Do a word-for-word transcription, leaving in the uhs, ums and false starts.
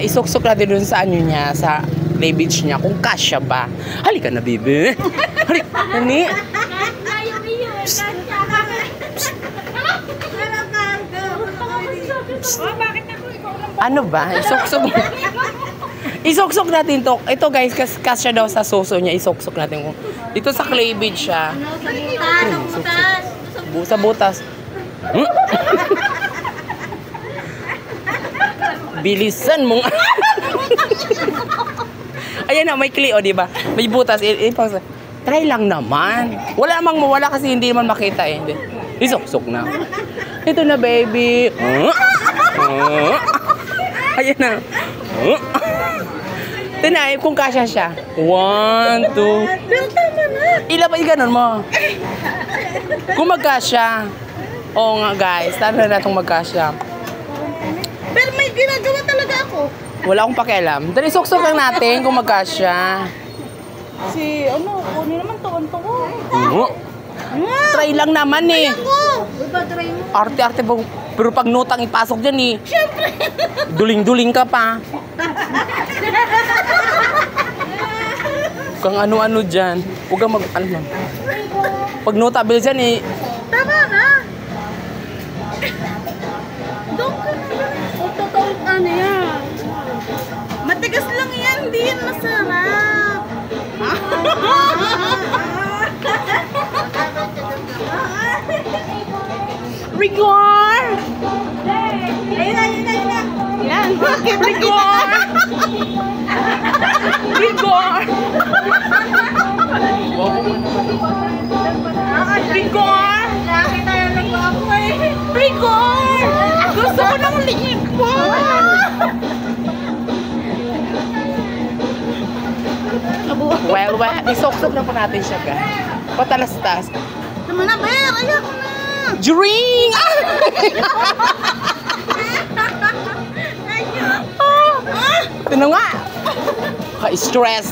isuksok natin dun sa ano niya, sa cleavage niya, kung kasya ba. Halika na, baby. Halika, nani. Ano ba? Isuksok. Isuksok natin to. Ito guys, kas kasya daw sa suso niya. Isuksok natin. Dito sa cleavage siya. Sa butas. Hmm? Bilisan mong. Ayan na, may Clio, di ba? May butas. I I Try lang naman. Wala namang mawala kasi hindi naman makita eh. Isuksok na. Ito na, baby. Huh? Huh? Ayan na. Huh? Ito na, kung kasya siya. One, two. Ilabas ganun mo. Kung magkasya. Oo nga, guys. Tara na itong magkasya. Pero may ginagawa talaga ako. Wala akong pakialam. Dali, suksok lang natin kung magkasya. Si, ano, kunin naman to, anto ko. Oo. Try lang naman eh. Try mo. Arte-arte po. Pero pag notang ipasok dyan eh. Siyempre. Duling-duling ka pa. Kung ano-ano dyan. Huwag kang mag... Ano lang. Pag notable dyan eh. Tama na. Doon ka na. O, totoo ano yan. Matigas lang yan. Hindi yan masarap. Rigor! Ayun na, yun na, yun na. Yan. Rigor! Rigor! Rigor! Nakita na lang ako eh. Rigor! Gusto ko ng liipon! Well, well, isuksok na po natin siya, guys. Patalastas. Tama na, Ber. Ayoko na. Drink! Ito na nga. Ka-stress.